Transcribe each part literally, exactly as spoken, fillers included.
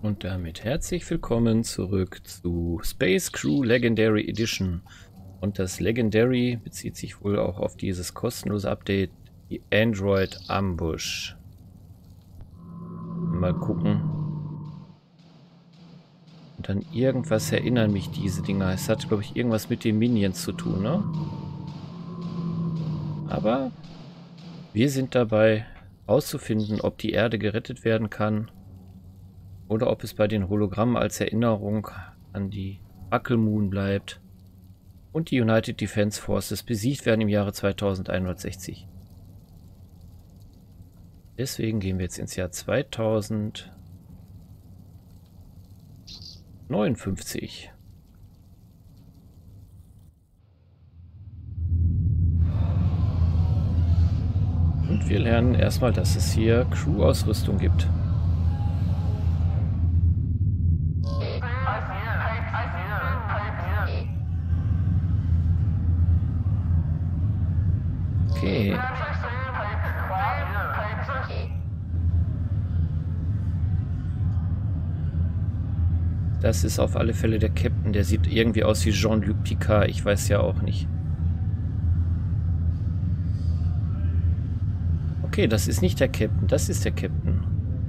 Und damit herzlich willkommen zurück zu Space Crew Legendary Edition. Und das Legendary bezieht sich wohl auch auf dieses kostenlose Update, die Android Ambush. Mal gucken. Und an irgendwas erinnern mich diese Dinger. Es hat, glaube ich, irgendwas mit den Minions zu tun, ne? Aber wir sind dabei, herauszufinden, ob die Erde gerettet werden kann. Oder ob es bei den Hologrammen als Erinnerung an die Buckle Moon bleibt und die United Defense Forces besiegt werden im Jahre zweitausendeinhundertsechzig. Deswegen gehen wir jetzt ins Jahr zweitausendneunundfünfzig. Und wir lernen erstmal, dass es hier Crew-Ausrüstung gibt. Okay. Das ist auf alle Fälle der Captain. Der sieht irgendwie aus wie Jean-Luc Picard. Ich weiß ja auch nicht. Okay, das ist nicht der Captain. Das ist der Captain.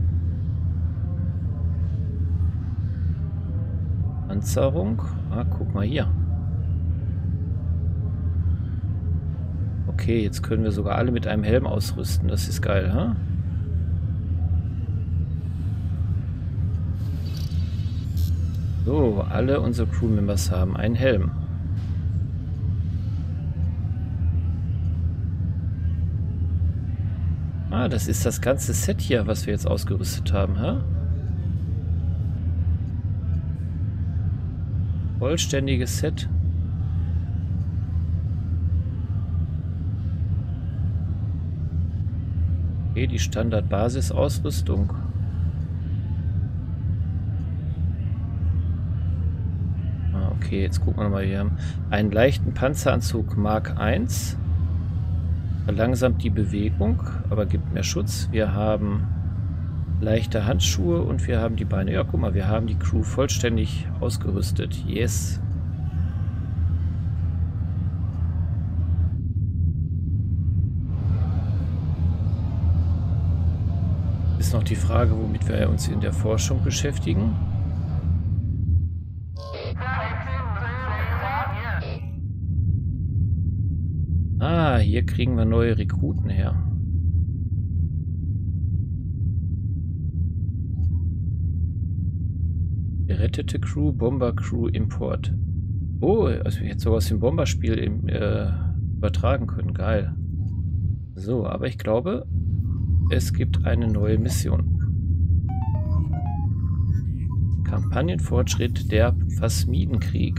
Panzerung. Ah, guck mal hier. Okay, jetzt können wir sogar alle mit einem Helm ausrüsten. Das ist geil, ha? So, alle unsere Crewmembers haben einen Helm. Ah, das ist das ganze Set hier, was wir jetzt ausgerüstet haben, ha? Vollständiges Set. Okay, die Standard-Basis-Ausrüstung. Ah, okay, jetzt gucken wir mal. Wir haben einen leichten Panzeranzug Mark eins. Verlangsamt die Bewegung, aber gibt mehr Schutz. Wir haben leichte Handschuhe und wir haben die Beine. Ja, guck mal, wir haben die Crew vollständig ausgerüstet. Yes. Ist noch die Frage, womit wir uns in der Forschung beschäftigen. Ah, hier kriegen wir neue Rekruten her. Gerettete Crew, Bomber Crew, Import. Oh, also wir jetzt sogar aus dem Bomberspiel im, äh, übertragen können. Geil. So, aber ich glaube, es gibt eine neue Mission. Kampagnenfortschritt der Phasmidenkrieg.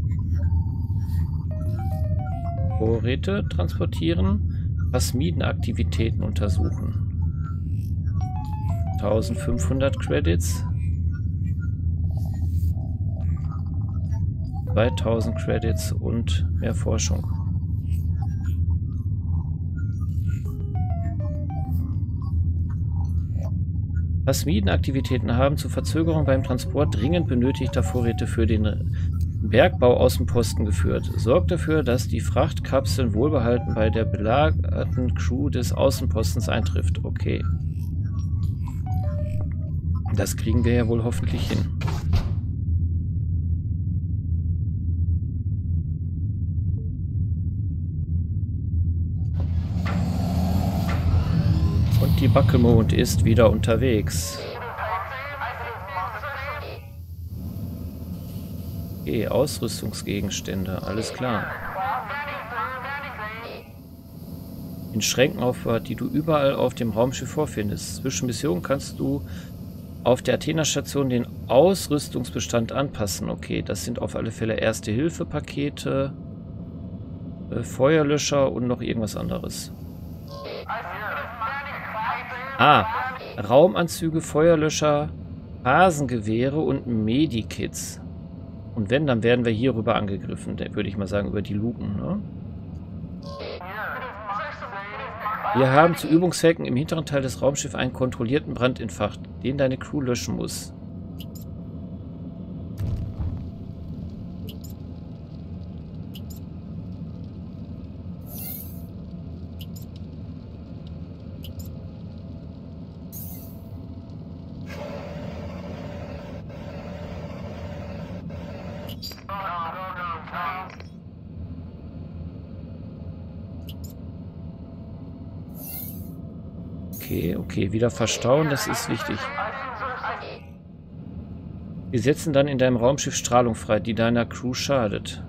Vorräte transportieren, Phasmidenaktivitäten untersuchen. eintausendfünfhundert Credits. zweitausend Credits und mehr Forschung. Phasmidenaktivitäten haben zu Verzögerungen beim Transport dringend benötigter Vorräte für den Bergbauaußenposten geführt. Sorgt dafür, dass die Frachtkapseln wohlbehalten bei der belagerten Crew des Außenpostens eintrifft. Okay. Das kriegen wir ja wohl hoffentlich hin. Und die Buckle Moon ist wieder unterwegs. Okay, Ausrüstungsgegenstände, alles klar. In Schränken aufbewahrt, die du überall auf dem Raumschiff vorfindest. Zwischen Missionen kannst du auf der Athena-Station den Ausrüstungsbestand anpassen. Okay, das sind auf alle Fälle Erste-Hilfe-Pakete, äh, Feuerlöscher und noch irgendwas anderes. Ah, Raumanzüge, Feuerlöscher, Phasengewehre und Medikits. Und wenn, dann werden wir hierüber angegriffen, würde ich mal sagen, über die Luken. Ne? Wir haben zu Übungszwecken im hinteren Teil des Raumschiffs einen kontrollierten Brand entfacht, den deine Crew löschen muss. Okay, okay, wieder verstauen, das ist wichtig. Wir setzen dann in deinem Raumschiff Strahlung frei, die deiner Crew schadet.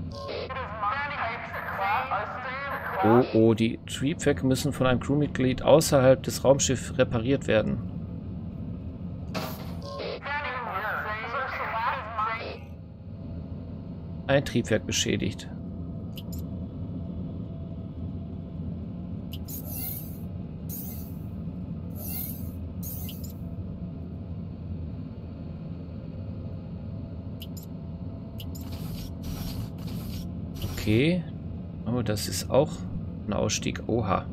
Oh, oh, die Triebwerke müssen von einem Crewmitglied außerhalb des Raumschiffs repariert werden. Ein Triebwerk beschädigt. Okay. Oh, das ist auch ein Ausstieg. Oha.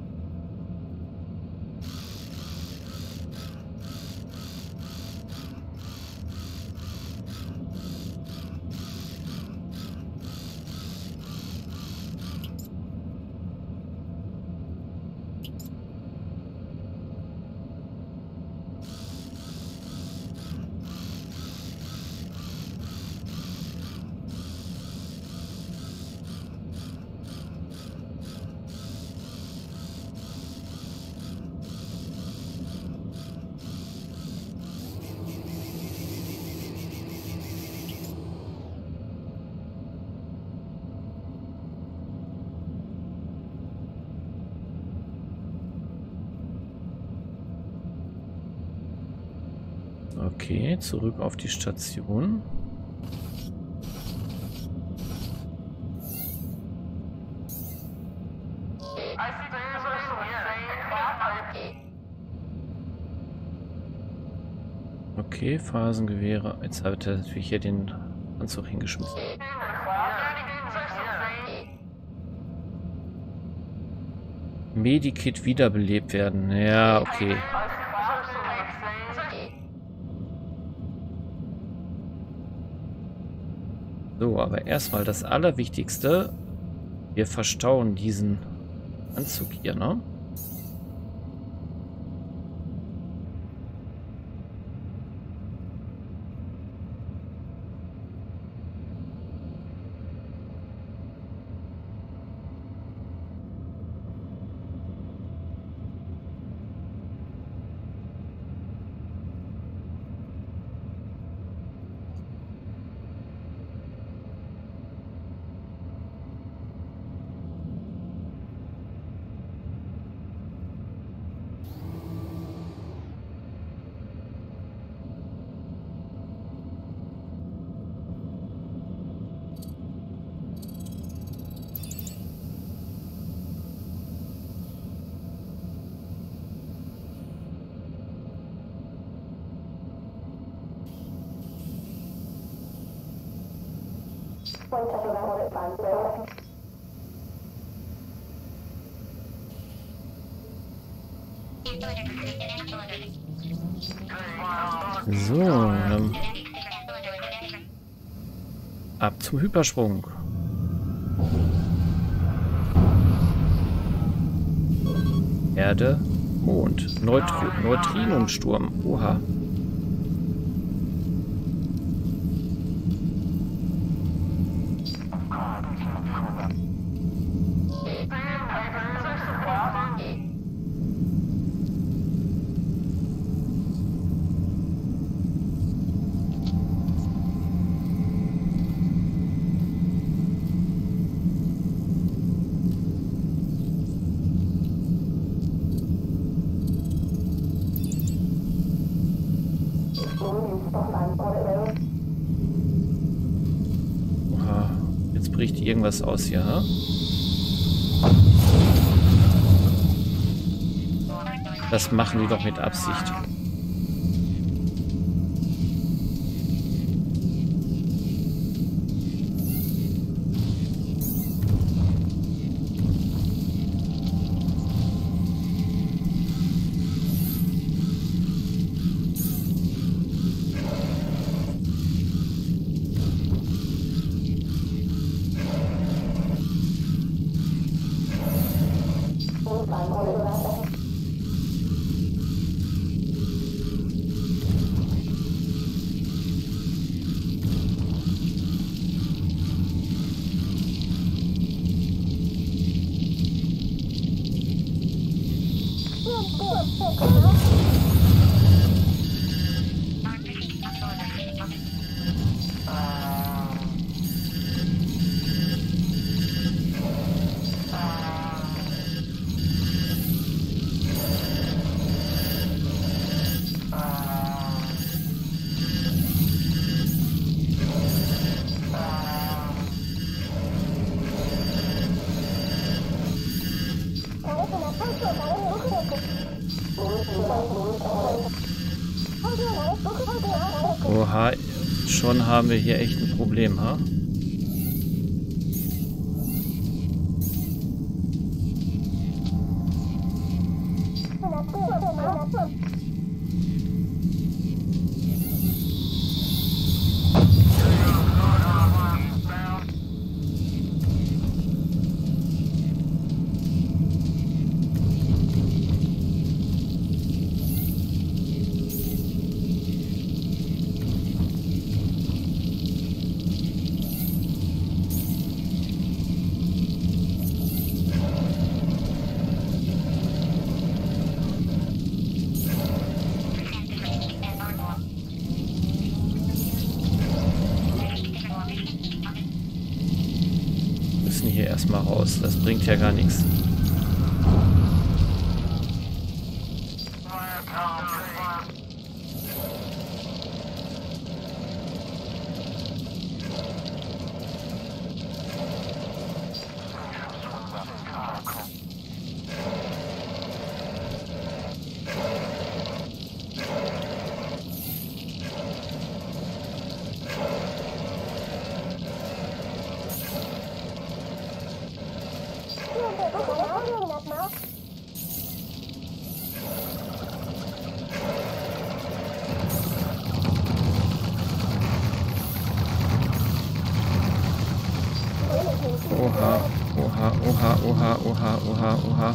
Okay, zurück auf die Station. Okay, Phasengewehre. Jetzt hat er natürlich hier den Anzug hingeschmissen. Medikit wiederbelebt werden. Ja, okay. So, aber erstmal das Allerwichtigste. Wir verstauen diesen Anzug hier, ne? So, ähm, ab zum Hypersprung. Erde, Mond, Neutri Neutrinensturm. Oha. Oha, jetzt bricht irgendwas aus hier, ha? Das machen die doch mit Absicht. Cool. Oha, schon haben wir hier echt ein Problem, ha? Hier erstmal raus. Das bringt ja gar nichts. Oha, oha, oha, oha, oha, oha, oha.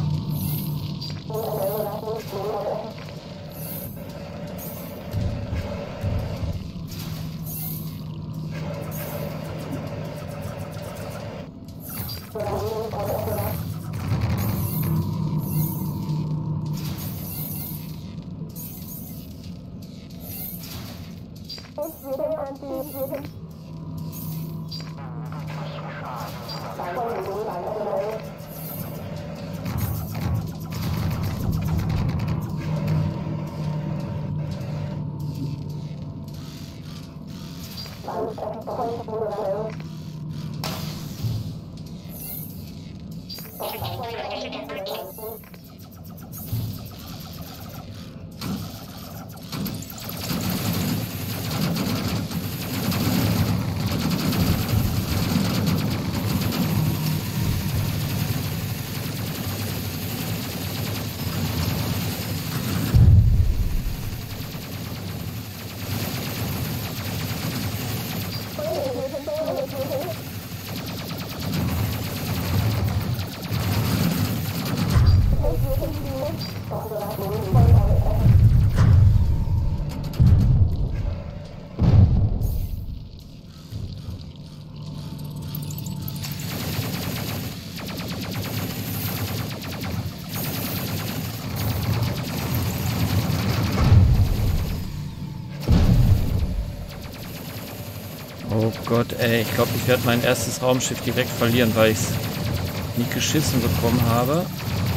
Oh Gott, ey, ich glaube, ich werde mein erstes Raumschiff direkt verlieren, weil ich es nicht geschissen bekommen habe.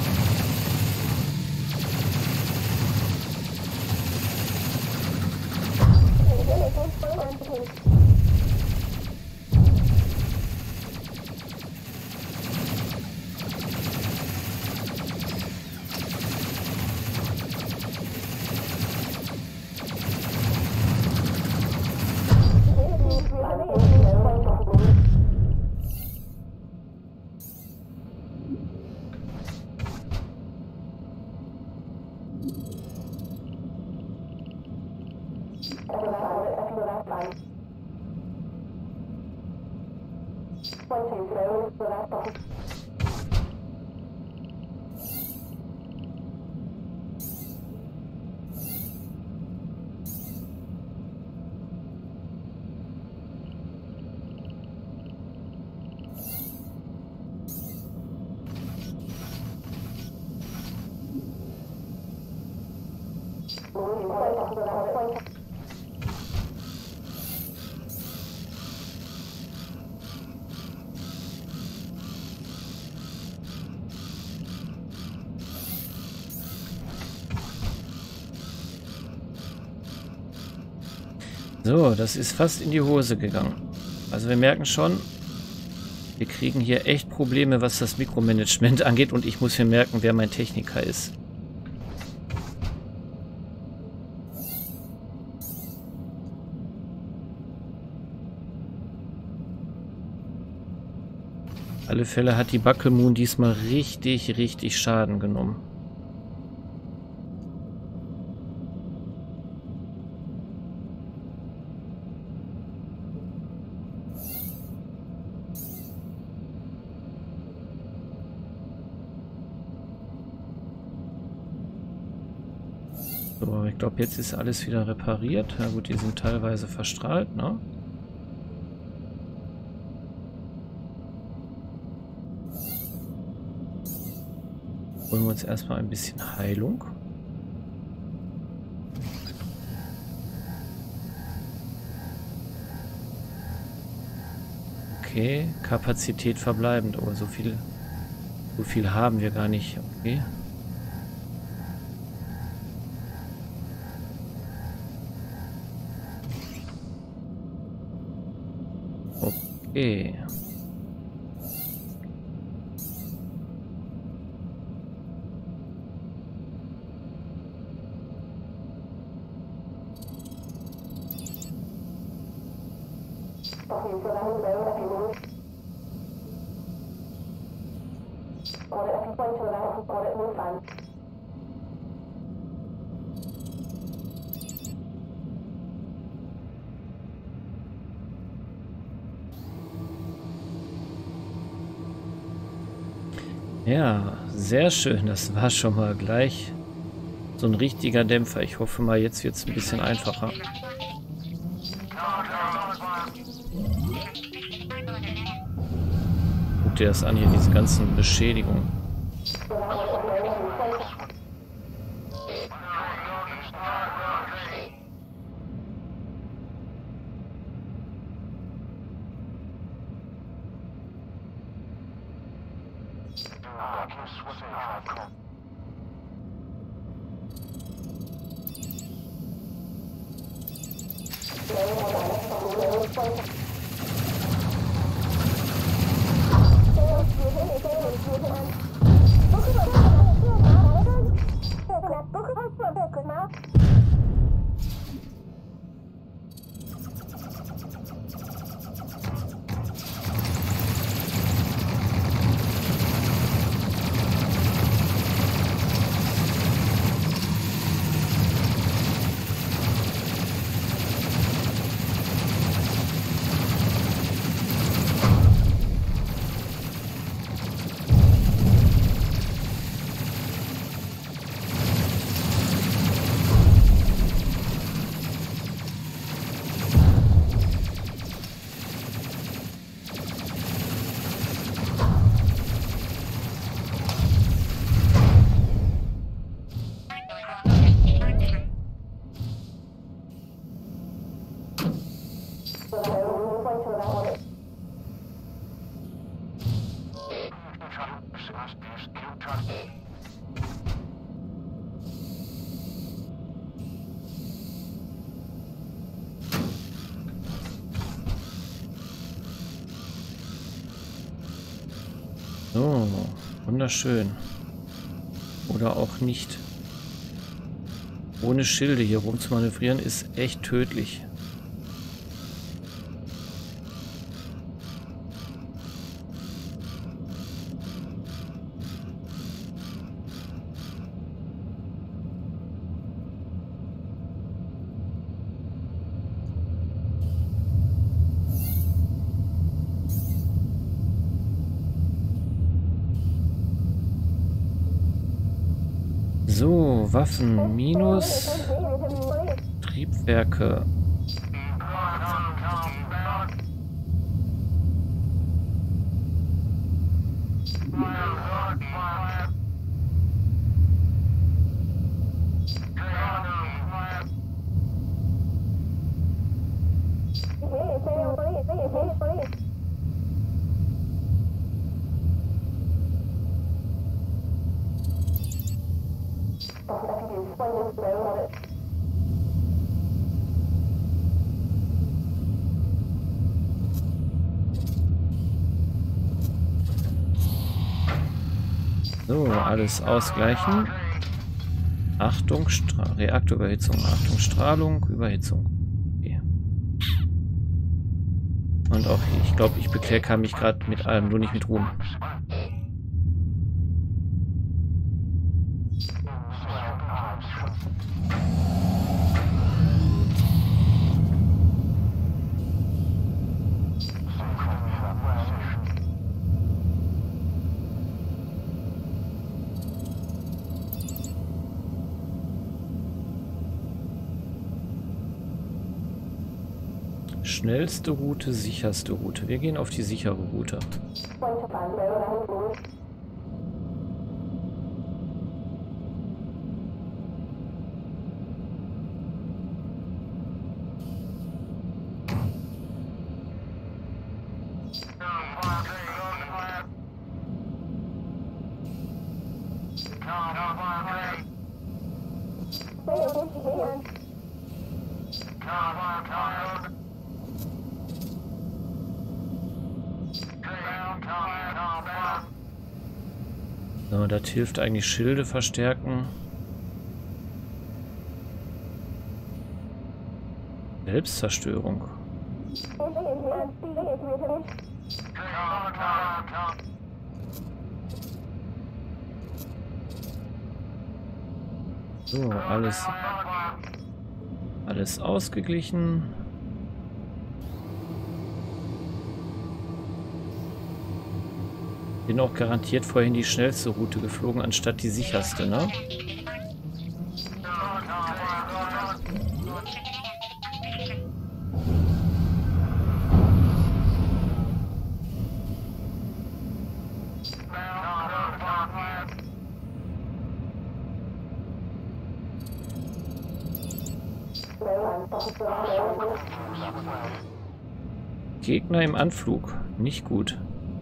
So, das ist fast in die Hose gegangen. Also wir merken schon, wir kriegen hier echt Probleme, was das Mikromanagement angeht, und ich muss mir merken, wer mein Techniker ist. alle Fälle hat die Buckle Moon diesmal richtig, richtig Schaden genommen. So, ich glaube, jetzt ist alles wieder repariert. Na gut, die sind teilweise verstrahlt, ne? Holen wir uns erstmal ein bisschen Heilung. Okay, Kapazität verbleibend. Oh, so viel, so viel haben wir gar nicht. Okay. Okay. Ja, sehr schön. Das war schon mal gleich so ein richtiger Dämpfer. Ich hoffe mal, jetzt wird es ein bisschen einfacher. Guck dir das an hier, diese ganzen Beschädigungen. So, wunderschön. Oder auch nicht. Ohne Schilde hier rum zu manövrieren ist echt tödlich. So, Waffen minus Triebwerke. So, alles ausgleichen. Achtung, Stra Reaktorüberhitzung. Achtung, Strahlung, Überhitzung. Okay. Und auch, ich glaube, ich bekleckere mich gerade mit allem, nur nicht mit Ruhm. Schnellste Route, sicherste Route. Wir gehen auf die sichere Route. So, das hilft eigentlich Schilde verstärken. Selbstzerstörung. So, alles, alles ausgeglichen. Bin auch garantiert vorhin die schnellste Route geflogen, anstatt die sicherste, ne? Gegner im Anflug. Nicht gut.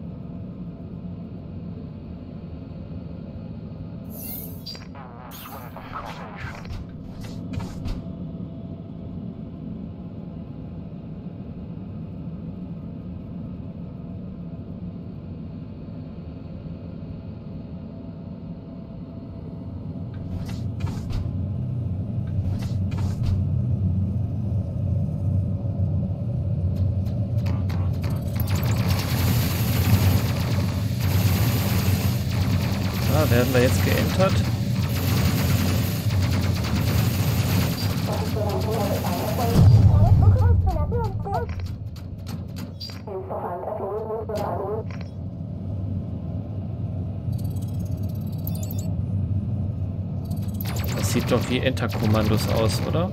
Da werden wir jetzt geentert. Das sieht doch wie Enter-Kommandos aus, oder?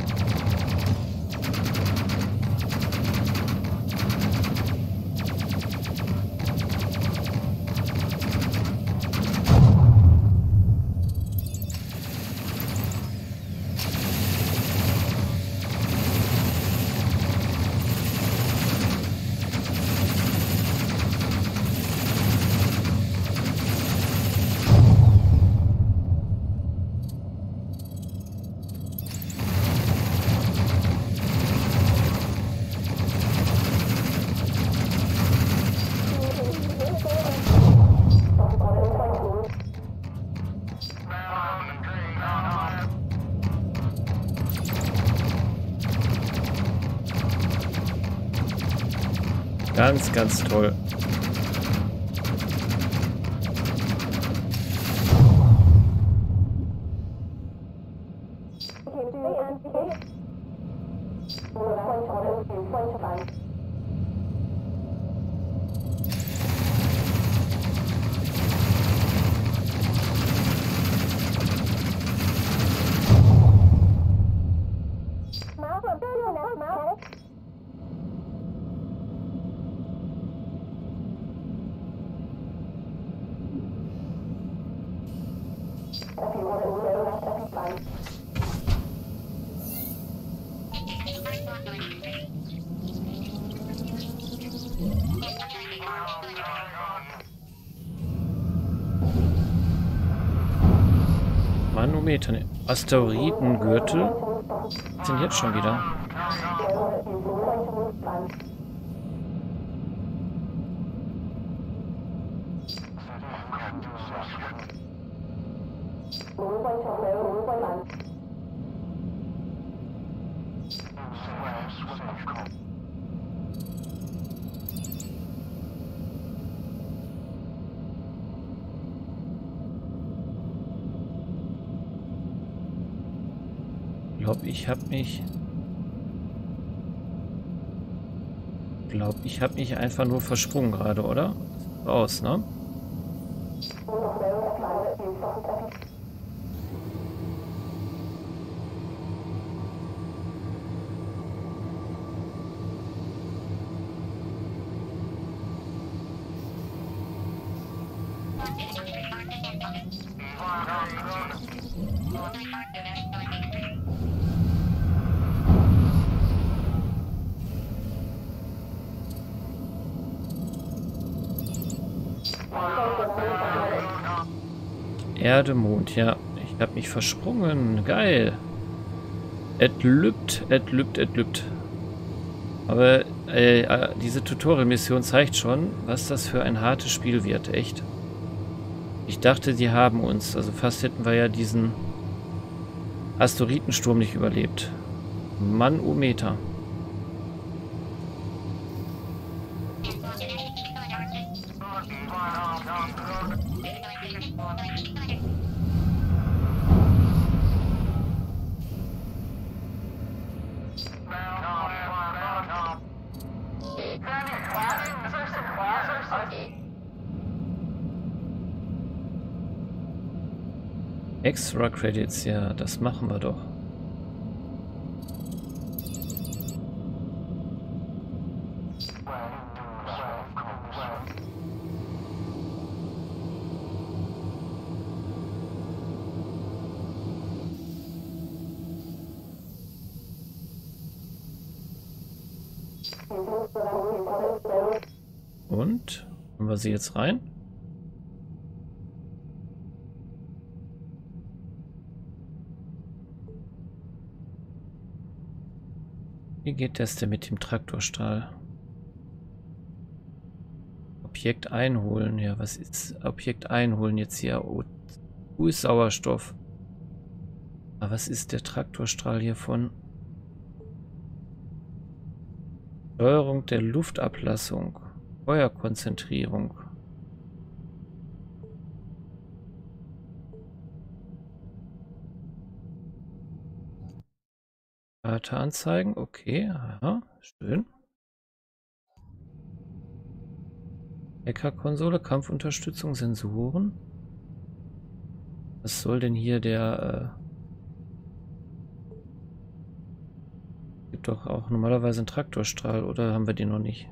Ganz, ganz toll. Manometer, Asteroidengürtel sind jetzt schon wieder. glaube, ich habe mich... Ich glaube, ich habe mich einfach nur versprungen gerade, oder? Raus, ne? Erde, Mond, ja. Ich habe mich versprungen. Geil. Et lübt, et lübt, et lübt. Aber äh, diese Tutorial-Mission zeigt schon, was das für ein hartes Spiel wird. Echt. Ich dachte, die haben uns. Also fast hätten wir ja diesen Asteroidensturm nicht überlebt. Mann, oh Meter. Extra Credits, ja, das machen wir doch. Und? Haben wir sie jetzt rein? Wie geht das denn mit dem Traktorstrahl? Objekt einholen. Ja, was ist Objekt einholen jetzt hier? Oh, wo ist Sauerstoff? Aber was ist der Traktorstrahl hiervon? Steuerung der Luftablassung. Feuerkonzentrierung. Karte anzeigen, okay, aha, schön. Hackerkonsole, Kampfunterstützung, Sensoren. Was soll denn hier der... Äh gibt doch auch normalerweise einen Traktorstrahl, oder haben wir den noch nicht?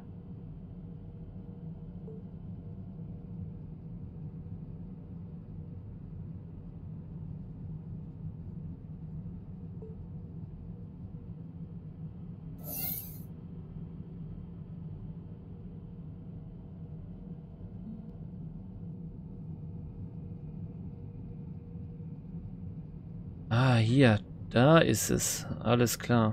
Ah, hier, da ist es. Alles klar.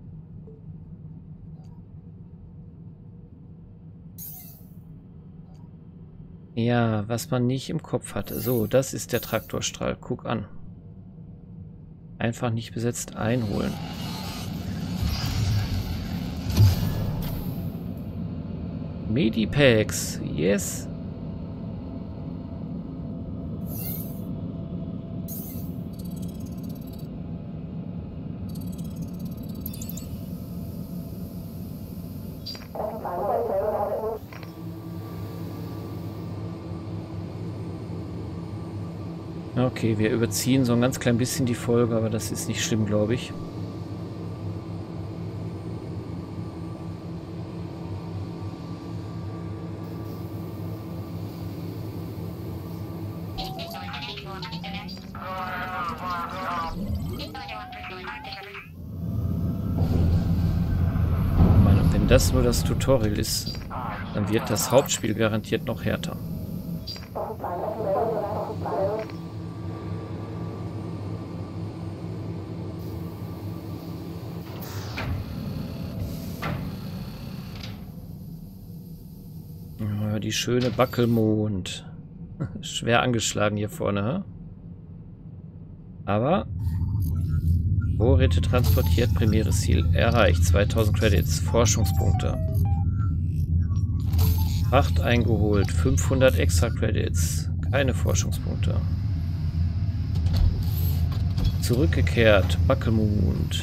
Ja, was man nicht im Kopf hatte. So, das ist der Traktorstrahl. Guck an. Einfach nicht besetzt einholen. Medipacks, yes. Okay, wir überziehen so ein ganz klein bisschen die Folge, aber das ist nicht schlimm, glaube ich. Mann, und wenn das nur das Tutorial ist, dann wird das Hauptspiel garantiert noch härter. Die schöne Backelmond. Schwer angeschlagen hier vorne, hä? Aber Vorräte transportiert, primäres Ziel erreicht. zweitausend Credits, Forschungspunkte. Fracht eingeholt, fünfhundert extra Credits. Keine Forschungspunkte. Zurückgekehrt. Backelmund.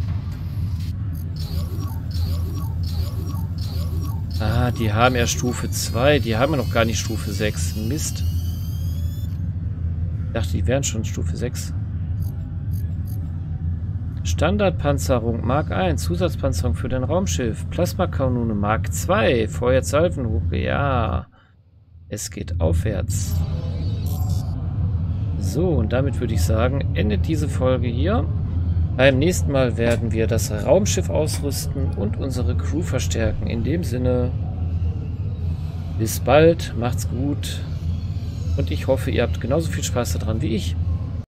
Ah, die haben ja Stufe zwei. Die haben ja noch gar nicht Stufe sechs. Mist. Ich dachte, die wären schon Stufe sechs. Standardpanzerung Mark eins. Zusatzpanzerung für dein Raumschiff. Plasmakanone Mark zwei. Feuersalvenhupe. Ja. Es geht aufwärts. So, und damit würde ich sagen, endet diese Folge hier. Beim nächsten Mal werden wir das Raumschiff ausrüsten und unsere Crew verstärken. In dem Sinne, bis bald, macht's gut und ich hoffe, ihr habt genauso viel Spaß daran wie ich.